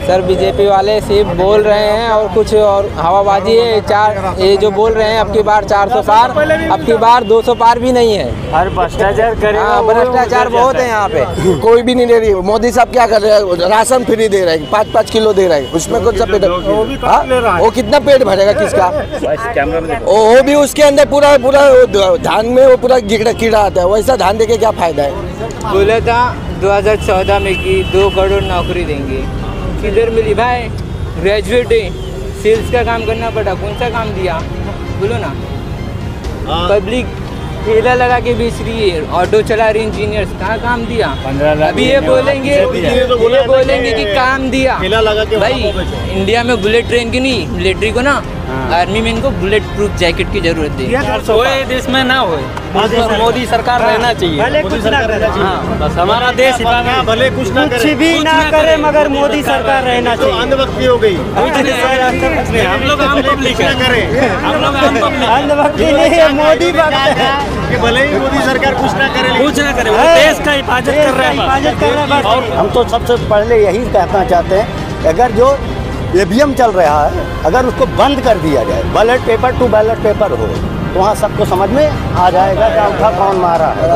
Sir BJP वाले सिर्फ बोल रहे हैं और कुछ और हवाबाजी है। ये जो बोल रहे हैं अब की बार 400 पार, अब की बार 200 पार भी नहीं है। हर भ्रष्टाचार करे। हाँ, भ्रष्टाचार बहुत है यहाँ पे। कोई भी नहीं दे रही। मोदी साहब क्या कर रहे हैं, राशन फ्री दे रहे हैं, 5-5 किलो दे रहे हैं, उसमें कुछ पेट वो कितना पेट भरेगा किसका? वो भी उसके अंदर पूरा धान में वो पूरा कीड़ा आता है, वैसा धान देके क्या फायदा है? बोला था 2014 में कि 2 करोड़ नौकरी देंगे, किधर मिली भाई? ग्रेजुएट है, सेल्स का काम करना पड़ा, कौन सा काम दिया बोलो ना? पब्लिक ठेला लगा के बेच रही है, ऑटो चला रही इंजीनियर्स, कहाँ काम दिया? 15 लाख। अभी ये बोलेंगे कि काम दिया भाई। इंडिया में बुलेट ट्रेन की नहीं, मिलिट्री को ना, आर्मी में इनको बुलेट प्रूफ जैकेट की जरूरत है। कोई देश में ना हो, मोदी सरकार रहना चाहिए। कुछ ना रहना चाहिए, बस हमारा देश भले कुछ भी ना करे मगर मोदी सरकार रहना चाहिए। अंधभक्ति हो गई। हम लोग आम पब्लिक है, हम लोग आम पब्लिक। अंधभक्ति नहीं है, मोदी भक्त है कि भले ही मोदी सरकार कुछ ना करे, वो देश का हिफाजत कर रहे हैं। और हम तो सबसे पहले यही कहना चाहते हैं कि अगर जो ईवीएम चल रहा है अगर उसको बंद कर दिया जाए, ballot paper to ballot paper हो, तो वहाँ सबको समझ में आ जाएगा कि अंगूठा कौन मारा है।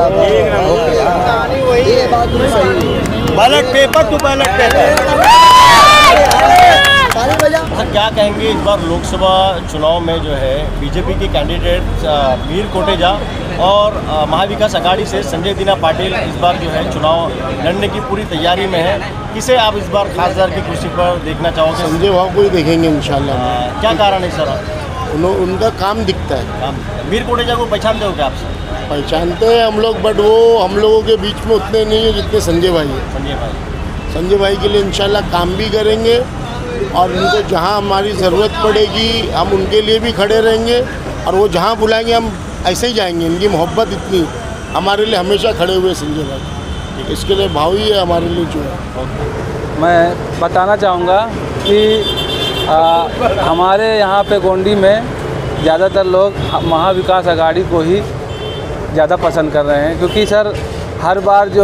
Ballot paper to ballot paper. क्या कहेंगे इस बार लोकसभा चुनाव में जो है बीजेपी के कैंडिडेट वीर कोटेचा और महाविकास अघाड़ी से संजय दीना पाटिल इस बार जो है चुनाव लड़ने की पूरी तैयारी में है। किसे आप इस बार खासदार की कुर्सी पर देखना चाहोगे? संजय भाव को ही देखेंगे इंशाल्लाह। क्या कारण है सर? उनका काम दिखता है। वीर कोटेचा को पहचानते हो क्या आप सर? पहचानते हैं हम लोग, बट वो हम लोगों के बीच में उतने नहीं है जितने संजय भाई है। संजय भाई के लिए इंशाल्लाह काम भी करेंगे और उनको जहां हमारी ज़रूरत पड़ेगी हम उनके लिए भी खड़े रहेंगे, और वो जहां बुलाएंगे हम ऐसे ही जाएंगे। इनकी मोहब्बत इतनी, हमारे लिए हमेशा खड़े हुए संजय भाई, इसके लिए भाव ही है हमारे लिए जो है। मैं बताना चाहूँगा कि हमारे यहाँ पे गोंडी में ज़्यादातर लोग महाविकास अघाड़ी को ही ज़्यादा पसंद कर रहे हैं, क्योंकि सर हर बार जो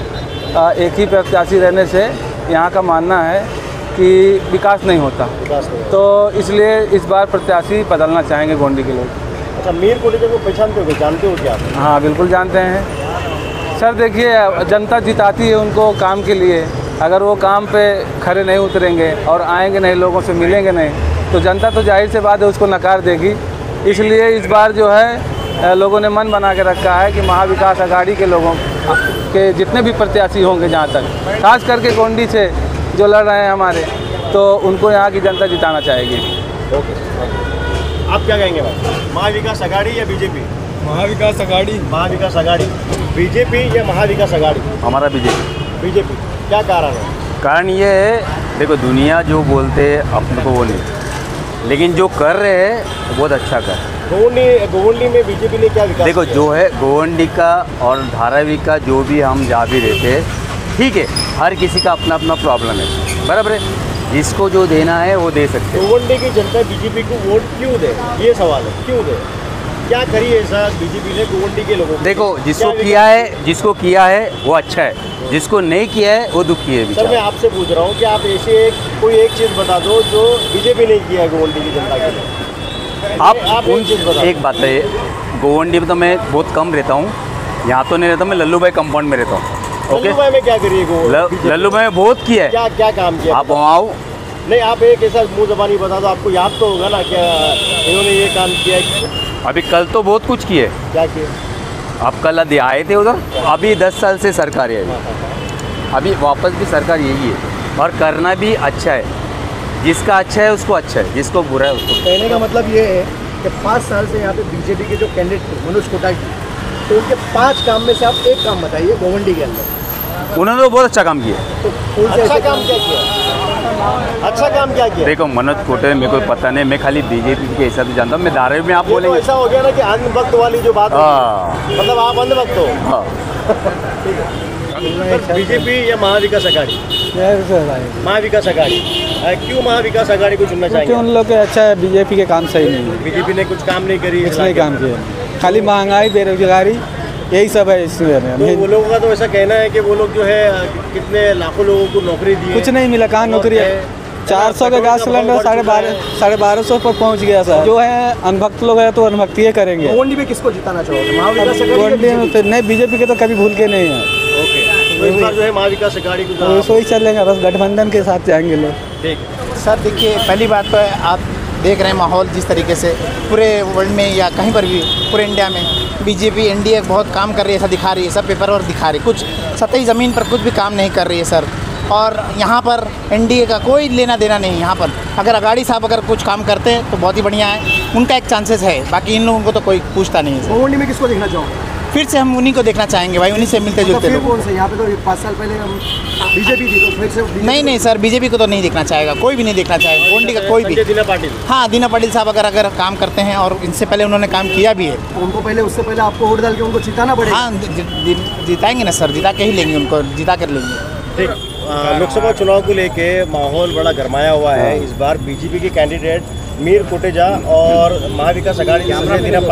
है एक ही प्रत्याशी रहने से यहाँ का मानना है कि विकास नहीं होता, तो इसलिए इस बार प्रत्याशी बदलना चाहेंगे गोंडी के लोग। अच्छा, वीर कोटेचा को पहचानते हो, जानते हो क्या? हाँ बिल्कुल जानते हैं सर। देखिए जनता जिताती है उनको काम के लिए, अगर वो काम पे खड़े नहीं उतरेंगे और आएंगे नहीं, लोगों से मिलेंगे नहीं, तो जनता तो जाहिर से बात है उसको नकार देगी। इसलिए इस बार जो है लोगों ने मन बना के रखा है कि महाविकास अघाड़ी के लोगों के जितने भी प्रत्याशी होंगे, जहाँ तक खास करके गोंडी से जो लड़ रहे हैं हमारे, तो उनको यहाँ की जनता जिताना चाहेगी। ओके, आप क्या कहेंगे भाई? महाविकास अघाड़ी या बीजेपी? महाविकास अघाड़ी। महाविकास अघाड़ी। बीजेपी या महाविकास अघाड़ी? हमारा बीजेपी। बीजेपी। क्या कारण है? कारण ये है, देखो दुनिया जो बोलते हैं अपने को वो नहीं, लेकिन जो कर रहे हैं बहुत अच्छा कर। गोवंडी में बीजेपी ने क्या विकास? देखो जो है गोवंडी का और धारावी का जो भी हम जहाँ भी रहते हैं, ठीक है, हर किसी का अपना अपना प्रॉब्लम है, बराबर है। जिसको जो देना है वो दे सकते हैं। गोवंडी की जनता बीजेपी को वोट क्यों दे, ये सवाल है, क्यों दे? क्या करी है सर बीजेपी ने गोवंडी के लोगों को? देखो जिसको किया है वो अच्छा है, जिसको नहीं किया है वो दुखी है। सर मैं आपसे पूछ रहा हूँ कि आप ऐसे कोई एक चीज़ बता दो जो बीजेपी ने किया है गोवंडी की जनता के लिए। आप एक बात है, गोवंडी में तो मैं बहुत कम रहता हूँ, यहाँ तो नहीं रहता, मैं लल्लू भाई कंपाउंड में रहता हूँ। लल्लू भाई में क्या करिए? लल्लू भाई में बहुत किया है। क्या काम किया? आप वहाँ आओ। नहीं, आप एक ऐसा मुँह ज़बानी बता दो, आपको याद तो होगा ना क्या इन्होंने ये काम किया है। अभी कल तो बहुत कुछ किए। क्या किए? आप कल आए थे उधर। अभी 10 साल से सरकार है, अभी वापस भी सरकार यही है, और करना भी अच्छा है। जिसका अच्छा है उसको अच्छा है, जिसको बुरा है उसको। कहने का मतलब ये है कि 5 साल से यहाँ पे बीजेपी के जो कैंडिडेट थे मनोज कोटाचा, तो उनके 5 काम में से आप एक काम बताइए गोवंडी के अंदर। उन्होंने तो बहुत अच्छा काम किया। तो अच्छा काम क्या किया? अच्छा काम क्या किया? देखो मनोज कोटे मेरे को पता नहीं, मैं खाली बीजेपी के हिसाब से जानता हूँ। मैं धारावी में आप बोलेंगे ऐसा हो गया ना कि अंधभक्त वाली जो बात, मतलब आप अंधभक्त हो। बीजेपी या महाविकास अघाड़ी? महाविकास अघाड़ी। क्यों महाविकास अघाड़ी को चुनना चाहिए? उन लोग अच्छा है, बीजेपी के काम सही नहीं है। बीजेपी ने कुछ काम नहीं करी, कुछ नहीं काम किया, खाली महंगाई, बेरोजगारी यही सब है इसमें। तो वो लोगों का तो ऐसा कहना है कि वो लोग जो है कितने लाखों लोगों को नौकरी दी है। कुछ नहीं मिला, कहाँ नौकरी है। 400 का गैस सिलेंडर 1250 पर पहुंच गया सर। जो है अनभक्त लोग हैं तो अनभक्ति करेंगे। गोंडी में किसको जिताना चाहोगे? महाविकास गोंडी में तो नहीं, बीजेपी के तो कभी भूल के नहीं है। ओके, तो इस बार जो है महाविकास अघाड़ी को तो वही चलेंगे, बस गठबंधन के साथ जाएंगे लोग। ठीक। सर देखिए, पहली बात तो आप देख रहे हैं माहौल जिस तरीके से पूरे वर्ल्ड में या कहीं पर भी पूरे इंडिया में बीजेपी एनडीए बहुत काम कर रही है, ऐसा दिखा रही है, सब पेपर और दिखा रही है। कुछ सतही ज़मीन पर कुछ भी काम नहीं कर रही है सर। और यहाँ पर एनडीए का कोई लेना देना नहीं। यहाँ पर अगर अघाड़ी साहब अगर कुछ काम करते हैं तो बहुत ही बढ़िया है, उनका एक चांसेस है, बाकी इन लोगों को तो कोई पूछता नहीं है। गोंडी में किसको देखना चाहोगे? फिर से हम उन्हीं को देखना चाहेंगे भाई, उन्हीं से मिलते जुलते लोग। कौन से यहाँ पे तो 5 साल पहले हम बीजेपी थी, तो फिर से नहीं सर, बीजेपी को तो नहीं देखना चाहेगा, कोई भी नहीं देखना चाहेगा गोंडी का कोई भी। दीना पाटिल, हाँ, दीना पाटिल साहब अगर काम करते हैं और इनसे पहले उन्होंने काम किया भी है, उनको पहले उससे पहले आपको वोट डाल के उनको जिताना पड़ेगा। हाँ जिताएंगे ना सर, जिता के ही लेंगे उनको, जिता कर लेंगे। ठीक। लोकसभा चुनाव को लेके माहौल बड़ा गरमाया हुआ है। इस बार बीजेपी के कैंडिडेट मीर कोटेचा और महाविकास अघाड़ी की संजय दीना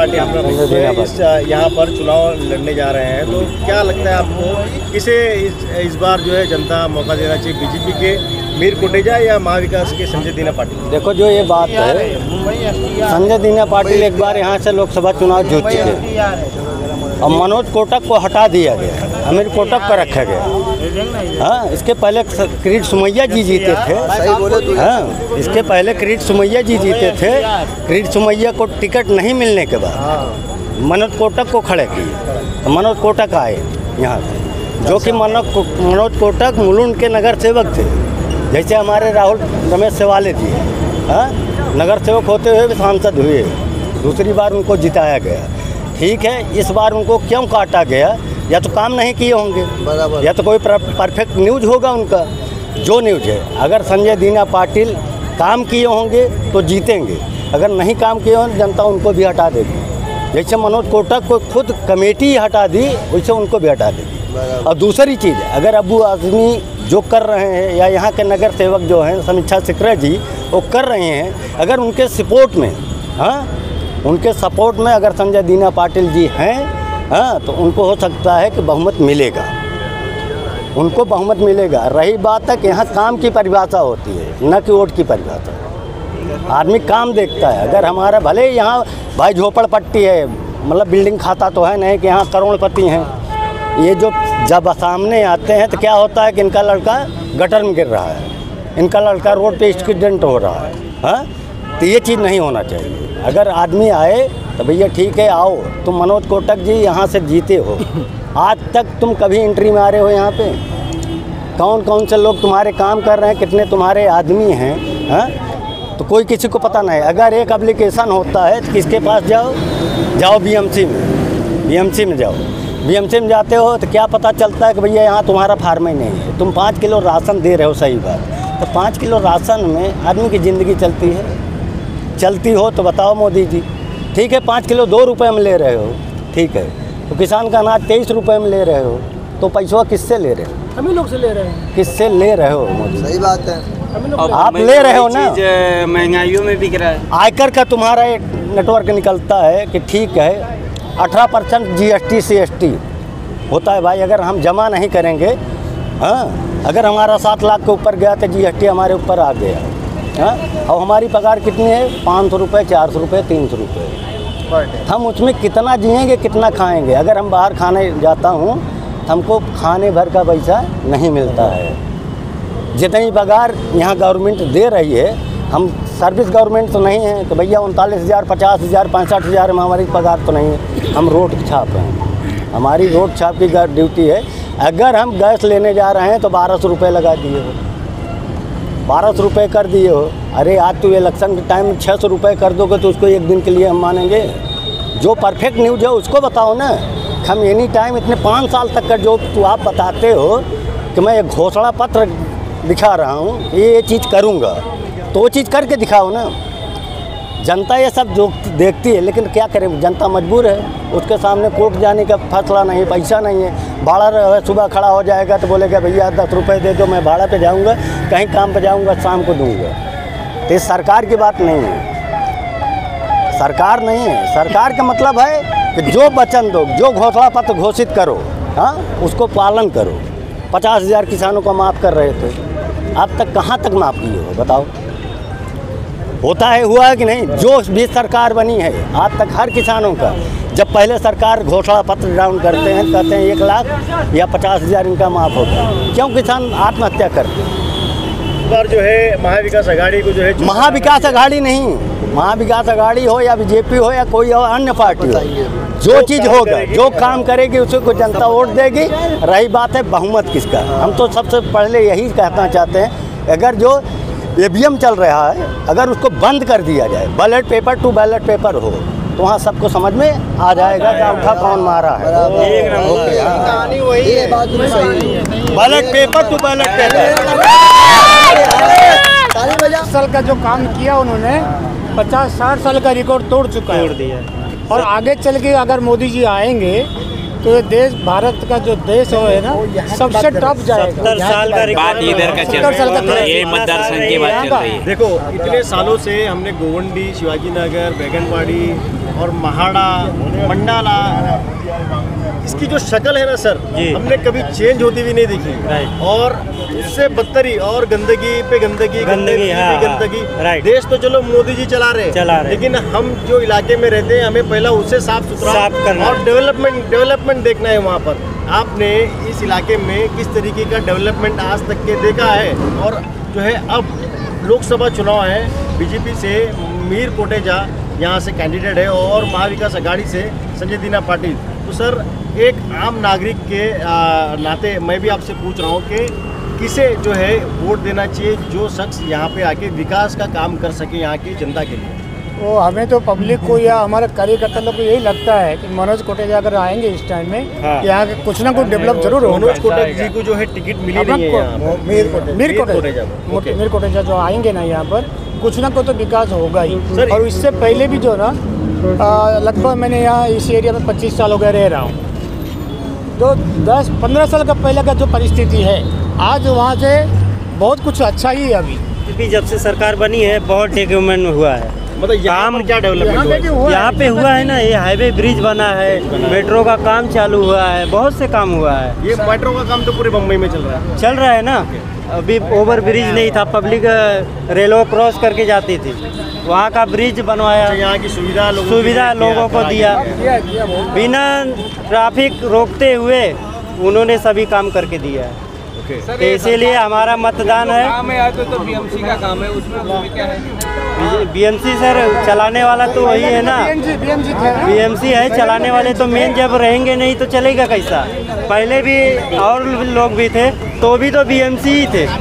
पाटिल यहाँ पर चुनाव लड़ने जा रहे हैं। तो क्या लगता है आपको, किसे इस बार जो है जनता मौका देना चाहिए, बीजेपी के मीर कोटेचा या महाविकास के संजय दीना पाटिल? देखो जो ये बात है, संजय दीना पाटिल एक बार यहाँ से लोकसभा चुनाव जीत चुके हैं और मनोज कोटक को हटा दिया गया, अमीर कोटक को रखा गया। हाँ, इसके पहले किरीट सोमैया जी जीते थे। हाँ, इसके पहले किरीट सोमैया जी जीते थे। किरीट सोमैया को टिकट नहीं मिलने के बाद मनोज कोटक को खड़े किए, तो मनोज कोटक आए यहाँ से, जो कि मनोज कोटक मुलुंड के नगर सेवक थे, जैसे हमारे राहुल रमेश सेवाले जी। हाँ, नगर सेवक होते हुए भी सांसद हुए, दूसरी बार उनको जिताया गया। ठीक है, इस बार उनको क्यों काटा गया? या तो काम नहीं किए होंगे, या तो कोई परफेक्ट न्यूज़ होगा उनका। जो न्यूज़ है, अगर संजय दीना पाटिल काम किए होंगे तो जीतेंगे, अगर नहीं काम किए होंगे जनता उनको भी हटा देगी। जैसे मनोज कोटक को खुद कमेटी हटा दी, वैसे उनको भी हटा देगी। और दूसरी चीज़, अगर अबू आज़मी जो कर रहे हैं या यहाँ के नगर सेवक जो हैं समीक्षा सिकरा जी, वो कर रहे हैं, अगर उनके सपोर्ट में, हाँ, उनके सपोर्ट में अगर संजय दीना पाटिल जी हैं, हाँ, तो उनको हो सकता है कि बहुमत मिलेगा, उनको बहुमत मिलेगा। रही बात है कि यहाँ काम की परिभाषा होती है, न कि वोट की परिभाषा। आदमी काम देखता है। अगर हमारा भले यहाँ भाई झोपड़पट्टी है, मतलब बिल्डिंग खाता तो है नहीं कि यहाँ करोड़पति हैं, ये जो जब सामने आते हैं तो क्या होता है कि इनका लड़का गटर में गिर रहा है, इनका लड़का रोड पे एक्सीडेंट हो रहा है। हाँ, तो ये चीज़ नहीं होना चाहिए। अगर आदमी आए तो भैया ठीक है, आओ। तुम मनोज कोटक जी यहाँ से जीते हो, आज तक तुम कभी एंट्री में आ रहे हो यहाँ पे? कौन कौन से लोग तुम्हारे काम कर रहे हैं, कितने तुम्हारे आदमी हैं? हाँ, तो कोई किसी को पता नहीं। अगर एक एप्लीकेशन होता है तो किसके पास जाओ? जाओ बीएमसी में जाओ। बीएमसी में जाते हो तो क्या पता चलता है कि भैया यहाँ तुम्हारा फार्म ही नहीं है, तुम 5 किलो राशन दे रहे हो, सही बात। तो 5 किलो राशन में आदमी की ज़िंदगी चलती हो तो बताओ मोदी जी। ठीक है, 5 किलो 2 रुपये में ले रहे हो, ठीक है, तो किसान का अनाज 23 रुपये में ले रहे हो, तो पैसा किससे ले रहे हो? हम ही लोग से ले रहे हैं। किससे ले रहे हो मोदी? सही बात है, आप ले रहे हो ना। महंगाइयों में बिक रहा है। आयकर का तुम्हारा एक नेटवर्क निकलता है कि ठीक है 18% GST CST होता है भाई। अगर हम जमा नहीं करेंगे, हाँ, अगर हमारा 7 लाख के ऊपर गया तो GST हमारे ऊपर आ गया। हाँ, और हमारी पगार कितनी है? 500 रुपये, 400 रुपये, 300 रुपये। हम उसमें कितना जिएंगे, कितना खाएंगे? अगर हम बाहर खाने जाता हूँ हमको खाने भर का पैसा नहीं मिलता है। जितनी पगार यहाँ गवर्नमेंट दे रही है, हम सर्विस गवर्नमेंट तो नहीं है तो भैया 39,000, 50,000, 65,000 में हमारी पगार तो नहीं है। हम रोड छाप हैं, हमारी रोड छाप की ड्यूटी है। अगर हम गैस लेने जा रहे हैं तो 1200 रुपये लगा दिए हो, 1200 रुपये कर दिए हो। अरे आज तो इलेक्शन के टाइम में 600 रुपये कर दोगे तो उसको एक दिन के लिए हम मानेंगे? जो परफेक्ट न्यूज़ है उसको बताओ ना। हम एनी टाइम इतने 5 साल तक का जो तो आप बताते हो कि मैं एक घोषणा पत्र दिखा रहा हूँ, ये चीज़ करूँगा, तो वो चीज़ करके दिखाओ ना। जनता ये सब जो देखती है, लेकिन क्या करें, जनता मजबूर है। उसके सामने कोर्ट जाने का फैसला नहीं है, पैसा नहीं है। भाड़ा सुबह खड़ा हो जाएगा तो बोलेगा भैया 10 रुपये दे दो, मैं भाड़ा पे जाऊंगा, कहीं काम पे जाऊंगा, शाम को दूंगा। तो ये सरकार की बात नहीं है, सरकार नहीं है। सरकार का मतलब है कि जो वचन दो, जो घोषणा पत्र घोषित करो, हाँ, उसको पालन करो। 50,000 किसानों को माफ़ कर रहे थे, अब तक कहाँ तक माफ़ किए हो बताओ? होता है, हुआ है कि नहीं? जो भी सरकार बनी है आज तक हर किसानों का, जब पहले सरकार घोषणा पत्र डाउन करते हैं, कहते हैं 1 लाख या 50,000 इनका माफ़ होगा, क्यों किसान आत्महत्या करते हैं? बार जो है महाविकास आघाड़ी को जो है महाविकास आघाड़ी नहीं, महाविकास आघाड़ी हो या बीजेपी हो या कोई और अन्य पार्टी हो, जो चीज़ होगा, जो काम करेगी उसे को जनता वोट देगी। रही बात है बहुमत किसका, हम तो सबसे पहले यही कहना चाहते हैं, अगर जो ईवीएम चल रहा है अगर उसको बंद कर दिया जाए, ballot paper to ballot paper हो, तो वहाँ सबको समझ में आ जाएगा कि अंगूठा कौन मारा है। Ballot paper to ballot paper. 50 साल का जो काम किया उन्होंने 50-60 साल का रिकॉर्ड तोड़ चुका है। और आगे चल के अगर मोदी जी आएंगे तो ये देश, भारत का जो देश है ना, सबसे टॉप जाएगा। 70 साल का बात इधर का चल रहा है, ये मतदार संघ की बात चल रही है। देखो इतने सालों से हमने गोवंडी, शिवाजी नगर, बैगनवाड़ी और महाड़ा, मंडाला, इसकी जो शक्ल है ना सर, हमने कभी चेंज होती भी नहीं देखी। और इससे बदतरी और गंदगी पे गंदगी, गंदगी पे गंदगी। देश तो चलो मोदी जी चला रहे, लेकिन हम जो इलाके में रहते हैं हमें पहला उससे साफ सुथरा और डेवलपमेंट देखना है। वहाँ पर आपने इस इलाके में किस तरीके का डेवलपमेंट आज तक के देखा है? और जो है अब लोकसभा चुनाव है, बीजेपी से मीर कोटेचा यहाँ से कैंडिडेट है और महाविकास आघाड़ी से संजय दीना पाटिल। तो सर, एक आम नागरिक के नाते मैं भी आपसे पूछ रहा हूँ कि किसे जो है वोट देना चाहिए, जो शख्स यहाँ पे आके विकास का काम कर सके यहाँ की जनता के लिए? वो हमें तो पब्लिक को या हमारे कार्यकर्ता लोग को यही लगता है कि मनोज कोटेचा अगर आएंगे इस टाइम में, यहाँ के कुछ ना कुछ डेवलप जरूर होगा। मनोज कोटेचा जी को जो है टिकट मिली नहीं है, मीर कोटेचा जो आएंगे ना यहाँ पर, कुछ ना कुछ तो विकास होगा ही। और इससे पहले भी जो ना लगभग मैंने यहाँ इस एरिया में 25 साल हो गए रह रहा हूँ, तो 10-15 साल का पहले का जो परिस्थिति है आज वहाँ से बहुत कुछ अच्छा ही है। अभी जब से सरकार बनी है बहुत डेवलपमेंट हुआ है। मतलब यहाँ पर क्या डेवलपमेंट यहाँ पे हुआ है ना, ये हाईवे ब्रिज बना है, मेट्रो का काम चालू हुआ है, बहुत से काम हुआ है। ये मेट्रो का काम तो पूरे बम्बई में चल रहा है ना। अभी ओवर ब्रिज नहीं था, पब्लिक रेलवे क्रॉस करके जाती थी, वहाँ का ब्रिज बनवाया। यहाँ की सुविधा लोगों को दिया, बिना ट्रैफिक रोकते हुए उन्होंने सभी काम करके दिया है। तो इसीलिए हमारा मतदान है। तो बीएमसी का काम है, उसमें क्या है? बीएमसी सर चलाने वाला तो वही है ना, बीएमसी है चलाने वाले, तो मेन जब रहेंगे नहीं तो चलेगा कैसा? पहले भी और लोग भी थे तो भी तो बीएमसी ही थे,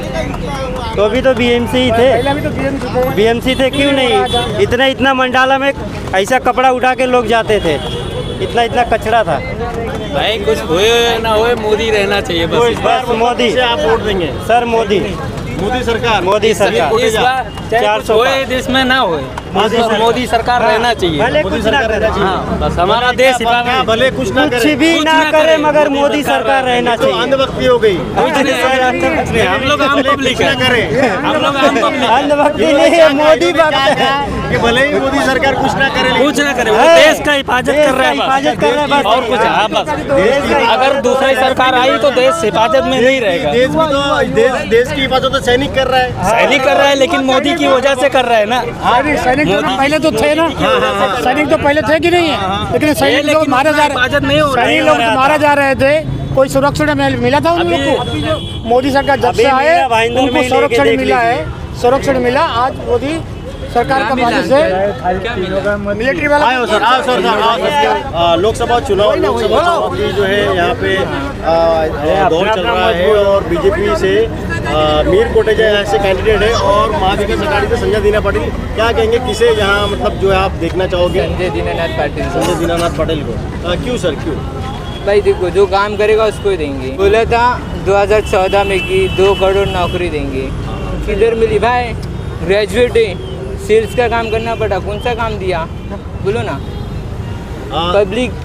बीएमसी थे। क्यों नहीं? इतना मंडाला में ऐसा कपड़ा उठा के लोग जाते थे, इतना कचरा था। भाई कुछ हुए ना हुए, मोदी रहना चाहिए बस मोदी से आप वोट देंगे सर? मोदी सरकार इस बार चाहे कुछ होए देश में ना होए, मोदी सरकार रहना चाहिए। भले कुछ ना करे, बस हमारा देश भले कुछ भी ना करे, मगर मोदी सरकार रहना चाहिए। अंधभक्ति हो गई। हम लोग आम पब्लिक है, अंधभक्ति नहीं है, मोदी कि भले ही मोदी सरकार कुछ ना करे, वो देश का हिफाजत कर रहा है बस, और कुछ। हाँ बस, अगर दूसरी सरकार आई तो देश हिफाजत में नहीं रहेगा। देश की हिफाजत तो सैनिक कर रहा है, लेकिन मोदी की वजह से कर रहा है ना। सैनिक पहले तो थे ना, सैनिक तो पहले थे कि नहीं है? लेकिन सैनिक लोग मारे जा रहे थे, कोई सुरक्षा मिला था उन लोग को? मोदी सरकार जब से आए उनको संरक्षण मिला है, संरक्षण मिला। आज मोदी सरकार का मदद से मिलिट्री वाला आओ सर। लोकसभा चुनाव की जो है यहाँ पे दौर चल रहा है और बीजेपी से मीर कोटेचा यहाँ से कैंडिडेट है और महाविकास आघाड़ी से संजय दीना पाटिल। क्या कहेंगे, किसे यहाँ मतलब जो है आप देखना चाहोगे? संजय दीनानाथ पाटिल को। क्यों सर, क्यों? भाई देखो, जो काम करेगा उसको ही देंगे। बोला था 2014 में कि 2 करोड़ नौकरी देंगे, किधर मिली भाई? ग्रेजुएट है, सेल्स का काम करना पड़ा, कौन सा काम दिया बोलो ना?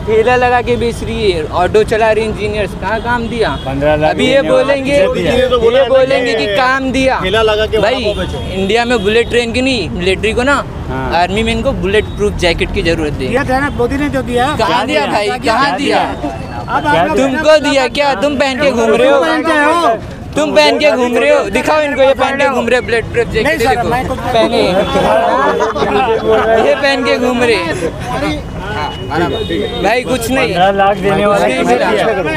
ठेला लगा के बेच रही है, ऑटो चला रही इंजीनियर्स, कहाँ काम दिया? 15 लाख। अभी ये बोलेंगे कि काम दिया। ठेला लगा के भाई इंडिया में बुलेट ट्रेन की नहीं, मिलिट्री को ना, आर्मी में इनको बुलेट प्रूफ जैकेट की जरूरत है। मोदी ने जो दिया, कहाँ दिया भाई, कहाँ दिया? तुमको दिया क्या? तुम पहन के घूम रहे हो, तुम पहन के घूम रहे हो, दिखाओ इनको, ये पहन के घूम रहे बुलेट प्रूफ जैकेट, देखो पहने, ये पहन के घूम रहे भाई। कुछ नहीं, 15 लाख देने वाला कुछ नहीं मिला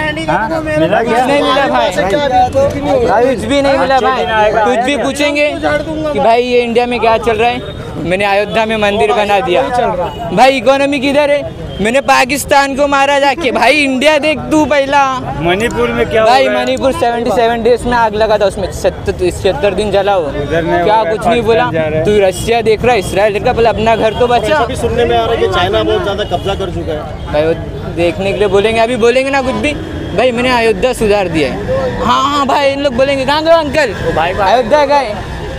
भाई, कुछ भी नहीं मिला भाई। कुछ भी पूछेंगे कि भाई ये इंडिया में क्या चल रहा है, मैंने अयोध्या में मंदिर बना दिया भाई, इकोनॉमी किधर है, मैंने पाकिस्तान को मारा जाके। भाई इंडिया देख तू पहला, मणिपुर में क्या भाई मणिपुर 77 डेज में आग लगा था, उसमें 77 दिन जला हो, क्या कुछ नहीं बोला। तू रशिया देख रहा है, इसराइल देख रहा, पहले अपना घर तो बचा। अभी सुनने में आ रहा है कि चाइना बहुत ज़्यादा कब्जा कर चुका है भाई, वो देखने के लिए बोलेंगे, अभी बोलेंगे ना कुछ भी, भाई मैंने अयोध्या सुधार दिया है। हाँ भाई, इन लोग बोलेंगे कहाँ गए अंकल, अयोध्या गए।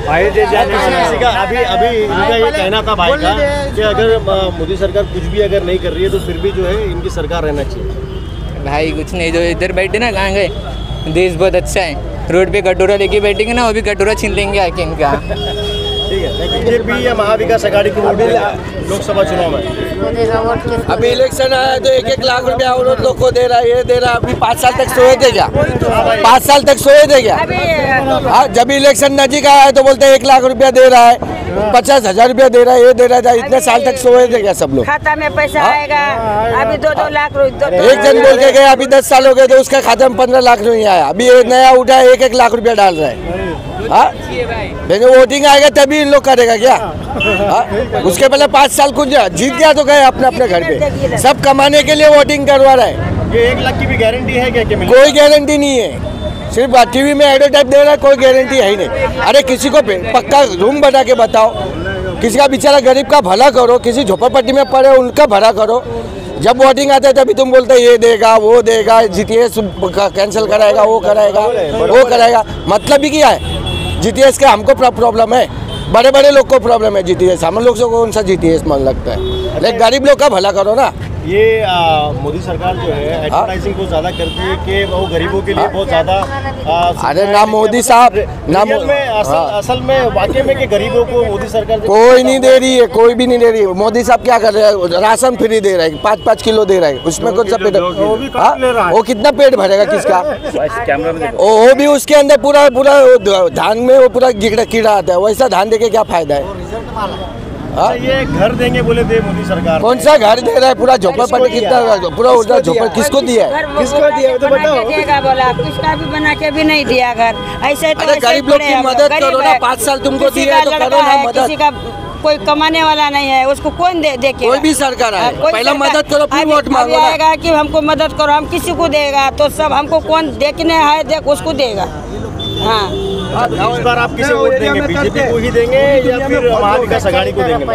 अभी इनका ये कहना था भाई का कि अगर मोदी सरकार कुछ भी अगर नहीं कर रही है तो फिर भी जो है इनकी सरकार रहना चाहिए। भाई कुछ नहीं, जो इधर बैठे ना, कहाँ गए, देश बहुत अच्छा है, रोड पे कटोरा लेके बैठेंगे ना, वो भी कटोरा छीन लेंगे आके इनका। ठीक है, बीजेपी या महाविकास आघाड़ी को वोट लोकसभा चुनाव में? अभी इलेक्शन आया तो 1-1 लाख रुपया उन लोग को दे रहा है, ये दे रहा है। अभी 5 साल तक सोए थे क्या? 5 साल तक सोए थे क्या? हाँ, जब इलेक्शन नजीक आया है तो बोलते हैं 1 लाख रुपया दे रहा है, 50,000 रुपया दे रहा है, ये दे रहा है। इतने साल तक सोए थे क्या सब लोग? खाता में पैसा आएगा, अभी 2-2 लाख। एक जन बोल के गए अभी 10 साल हो गए तो उसका खाता में 15 लाख नहीं आया, अभी नया उठा है 1-1 लाख रुपया डाल रहा है। वोटिंग आएगा तभी इन लोग करेगा क्या? उसके पहले 5 साल कुछ जीत गया तो गए अपने अपने घर पे, सब कमाने के लिए वोटिंग करवा रहा है। ये 1 लाख की भी गारंटी है क्या? कोई गारंटी नहीं है, सिर्फ टीवी में एडवर्टाइज दे रहा है, कोई गारंटी है ही नहीं। अरे किसी को पक्का रूम बना के बताओ, किसी का बेचारा गरीब का भला करो, किसी झोपड़पट्टी में पड़े उनका भला करो। जब वोटिंग आता है तभी तुम बोलते ये देगा वो देगा, जीटीएस कैंसिल कराएगा, वो कराएगा, मतलब ही क्या है? जीटीएस का हमको प्रॉब्लम है, बड़े बड़े लोग को प्रॉब्लम है जीटीएस, हम लोग को कौन सा जीटीएस मन लगता है? लेकिन गरीब लोग का भला करो ना। ये मोदी सरकार जो है एडवर्टाइजिंग को ज़्यादा करती है कि वो गरीबों के लिए बहुत ज़्यादा। अरे ना मोदी साहब ना असल में वाकई में कि गरीबों को मोदी सरकार कोई नहीं दे रही है, कोई भी नहीं दे रही है। मोदी साहब क्या कर रहे हैं? राशन फ्री दे रहा है, 5-5 किलो दे रहा है, उसमें कौन सा पेट? वो कितना पेट भरेगा किसका? वो भी उसके अंदर पूरा धान में वो पूरा कीड़ा आता है, वैसा धान देके क्या फायदा है? ये घर देंगे बोले थे मोदी सरकार, कौन सा घर दे रहा है? पूरा झोपड़पट्टी कितना पूरा उधर झोपड़ किसको दिया है? किसको दिया तो बताओ। बोला किसका भी बना के भी नहीं दिया घर, ऐसे तो गरीब लोग की मदद करो ना, 5 साल तुमको दिया है तो करो ना मदद। किसी का कोई कमाने वाला नहीं है, उसको कौन देखे? कोई भी सरकार है, पहले मदद करो फिर वोट मांगो ना। आएगा कि हमको मदद करो, हम किसी को देगा तो सब हमको कौन देखने है, देख उसको देगा। हाँ, इस बार आप किसे वोट देंगे? बीजेपी को ही देंगे या फिर महाविकास आघाड़ी को देंगे?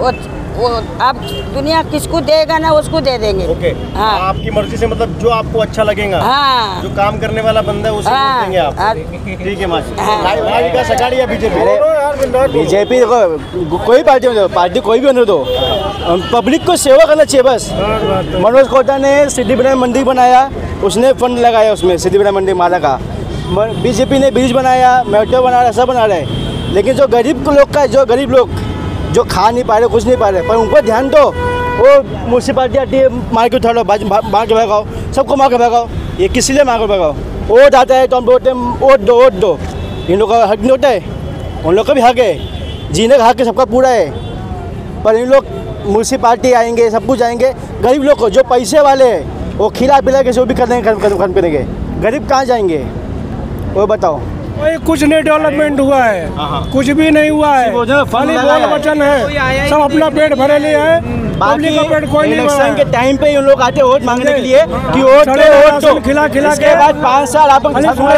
वो आप दुनिया किसको देगा ना उसको दे देंगे। ओके, हाँ, आपकी मर्जी से, मतलब जो आपको अच्छा लगेगा, हाँ, जो काम करने वाला बंदा है उसे वोट देंगे आप। ठीक है माजी, महाविकास आघाड़ी या बीजेपी? बीजेपी कोई पार्टी कोई भी होने दो, पब्लिक को सेवा करना चाहिए बस। मनोज कोटा ने सिद्धि विनायक मंदिर बनाया, उसने फंड लगाया उसमें, सिद्धि विनायक मंदिर माला का। बीजेपी ने ब्रिज बनाया, मेट्रो बना रहा, सब बना रहे हैं, लेकिन जो गरीब लोग का, जो गरीब लोग जो खा नहीं पा रहे, कुछ नहीं पा रहे, पर उनको ध्यान दो। वो म्यूनसिपालिटी आती है, मार के उठाओ, मार के भगाओ, सबको मार के भगाओ। ये किस लिए मार के भगाओ? वोट आता है तो हम बोलते हैं वोट दो। इन लोगों का हक नहीं होता है, उन लोग का भी हक है, जीने का हक है सबका पूरा है, पर इन लोग म्यूनसिपालिटी आएंगे, सब कुछ आएंगे, गरीब लोग को जो पैसे वाले हैं वो खिला पिला के जो भी करेंगे खत्म करेंगे, गरीब कहाँ जाएंगे वो बताओ। कुछ नहीं डेवलपमेंट हुआ है, कुछ भी नहीं हुआ है, खाली बोल वचन है, सब अपना पेट भरे लिए है, पब्लिक का पेट कोई नहीं भरा है। के टाइम पे उन लोग आते वोट मांगने के लिए कि वोट दो, खिला के बाद 5 साल आप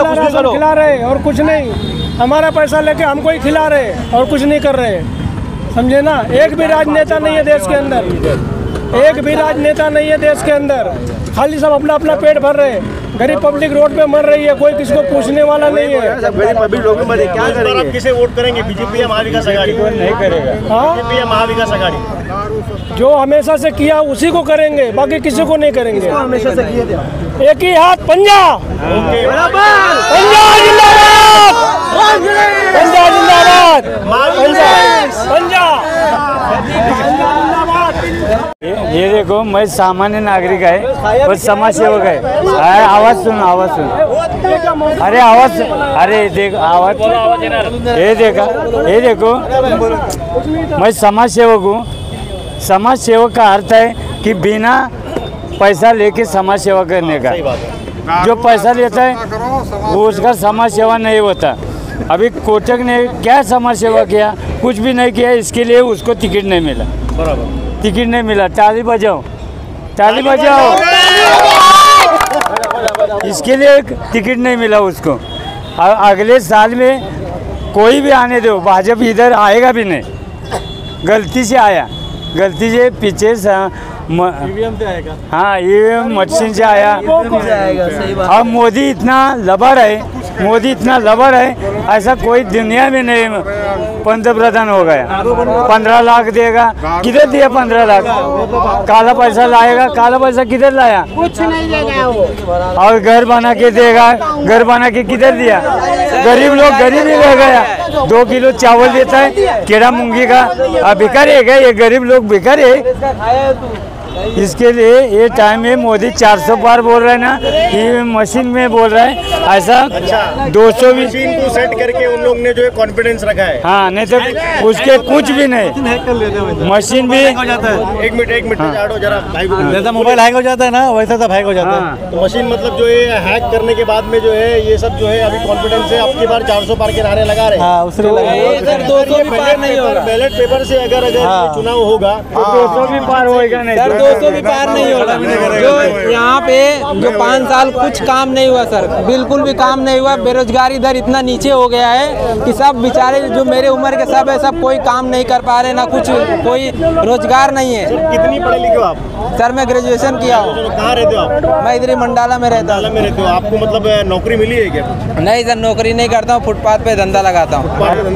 खिला रहे और कुछ नहीं, हमारा पैसा लेके हमको ही खिला रहे और कुछ नहीं कर रहे, समझे ना। एक भी राजनेता नहीं है देश के अंदर, एक भी राजनेता नहीं है देश के अंदर, खाली सब अपना अपना पेट भर रहे हैं, गरीब पब्लिक रोड पे मर रही है, कोई किसी को पूछने वाला नहीं है। गरीब पब्लिक लोग मरे, क्या करेंगे? आप किसे वोट करेंगे? बीजेपी या महाविकास आघाड़ी? नहीं करेगा। बीजेपी या महाविकास आघाड़ी? जो हमेशा से किया उसी को करेंगे, बाकी किसी को नहीं करेंगे। हमेशा से किए थे एक ही हाथ पंजा, पंजा जिंदाबाद, पंजा जिंदाबाद, पंजा। ये देखो, मैं सामान्य नागरिक है और समाज सेवक है। आवाज सुनो, आवाज सुनो। अरे आवाज, अरे देख आवाज, ये देखा, ये देखो, मैं समाज सेवक हूँ। समाज सेवक का अर्थ है कि बिना पैसा लेके समाज सेवा करने का। जो पैसा लेता है वो उसका समाज सेवा नहीं होता। अभी कोटक ने क्या समाज सेवा किया? कुछ भी नहीं किया। इसके लिए उसको टिकट नहीं मिला। बराबर, टिकट नहीं मिला। ताली बजाओ, ताली बजाओ। इसके लिए टिकट नहीं मिला उसको। अगले साल में कोई भी आने दो, भाजपा इधर आएगा भी नहीं। गलती से आया, गलती से पीछे ईवीएम से आएगा। हाँ, ईवीएम मशीन से आया। अब मोदी इतना लबर है, मोदी इतना लबर है, ऐसा कोई दुनिया में नहीं पंतप्रधान हो गया। 15 लाख देगा, किधर दिया 15 लाख? काला पैसा लाएगा, काला पैसा किधर लाया? कुछ नहीं देगा वो। और घर बना के देगा, घर बना के किधर दिया? गरीब लोग गरीब ही रह गया। 2 किलो चावल देता है, केड़ा मूंगी का। अब भिखारी है, ये गरीब लोग भिखारी है। इसके लिए ये टाइम में मोदी 400 पार बोल रहे हैं ना, ये मशीन में बोल रहा है ऐसा। 200 भी मशीन को सेट करके उन लोग ने जो है कॉन्फिडेंस रखा है। हाँ, नहीं तो उसके कुछ भी नहीं। मशीन भी एक मिनट जरा भाई, जैसा मोबाइल हैक हो जाता है ना, वैसा सब हैक हो जाता है। तो मशीन मतलब जो है हैक करने के बाद में जो है ये सब जो है अभी कॉन्फिडेंस है। अब की बार 400 पार के नारे लगा रहे हैं। हाँ, उसने सर 200 भी पार नहीं होगा। बैलेट पेपर से अगर चुनाव होगा तो 200 भी पार होएगा नहीं। 200 भी पार नहीं होगा। जो यहाँ पे जो 5 साल कुछ काम नहीं हुआ सर, बिल्कुल भी काम नहीं हुआ। बेरोजगारी दर इतना नीचे हो गया है कि सब बेचारे जो मेरे उम्र के सब है, सब कोई काम नहीं कर पा रहे, ना कुछ कोई रोजगार नहीं है। कितनी पढ़े लिखे हो आप? सर मैं ग्रेजुएशन किया हूँ। कहाँ रहते हो आप? मैं इधर ही मंडाला में रहता हूँ। में रहते हो? आपको मतलब नौकरी मिली है क्या? नहीं सर, नौकरी नहीं करता हूँ, फुटपाथ पे धंधा लगाता हूँ।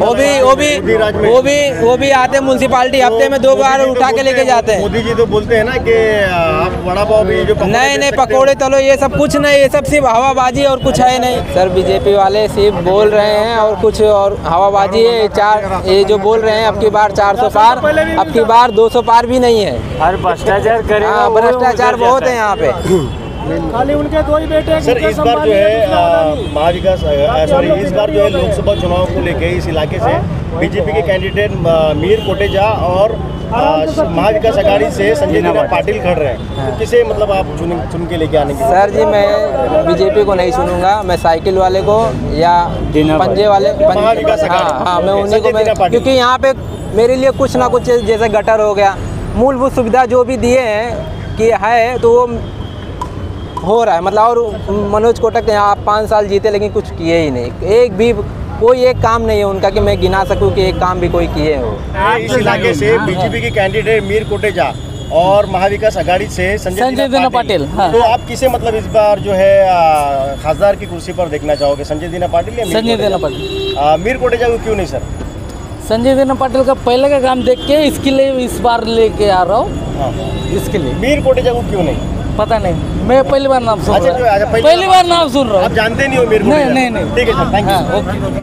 वो भी आते म्यूनसिपालिटी हफ्ते में 2 बार उठा के लेके जाते हैं। मोदी जी तो बोलते हैं ना कि आप वड़ा पाव भी जो नहीं पकोड़े तलो, ये सब कुछ नहीं, ये सब सिर्फ हवाबाजी और कुछ है नहीं सर। बीजेपी वाले सिर्फ बोल रहे हैं और कुछ और हवाबाजी है। ये जो बोल रहे हैं अब की बार 400 पार, अब की बार 200 पार भी नहीं है। हर भ्रष्टाचार करेगा। हाँ, भ्रष्टाचार बहुत है यहाँ पे। खाली उनके 2 ही बेटे। सर इस बार जो है महाविकास इस बार जो है लोकसभा चुनाव को लेके इस इलाके से बीजेपी के कैंडिडेट मीर कोटेचा और महाविकास अघाड़ी से संजय दीना पाटिल खड़ रहे हैं। तो किसे मतलब आप चुन के लेके आने की? सर जी मैं बीजेपी को नहीं चुनूंगा, मैं साइकिल वाले को या पंजे वाले। हाँ, मैं उन्हीं को, क्योंकि यहाँ पे मेरे लिए कुछ ना कुछ जैसे गटर हो गया, मूलभूत सुविधा जो भी दिए हैं कि है तो वो हो रहा है। मतलब और मनोज कोटक यहाँ 5 साल जीते लेकिन कुछ किए ही नहीं। एक भी कोई एक काम नहीं है उनका कि मैं गिना सकूं कि एक काम भी कोई किए हो। इस इलाके से बीजेपी के कैंडिडेट मीर कोटेचा और महाविकास अघाड़ी से संजय दीना पाटिल। हाँ। तो आप किसे मतलब इस बार जो है खासदार की कुर्सी पर देखना चाहोगे, संजय दीना पाटिल या संजय दीना पाटिल? मीर कोटेचा को क्यों नहीं सर? संजय दीना पाटिल का पहले का काम देख के इसके लिए इस बार लेके आ रहा हूँ। इसके लिए मीर कोटेचा को क्यों नहीं? पता नहीं, मैं पहली बार नाम सुन रहा हूँ। पहली बार नाम सुन रहा हूँ। आप जानते नहीं हो मीर कोटेचा? नहीं। ठीक है सर, थैंक यू।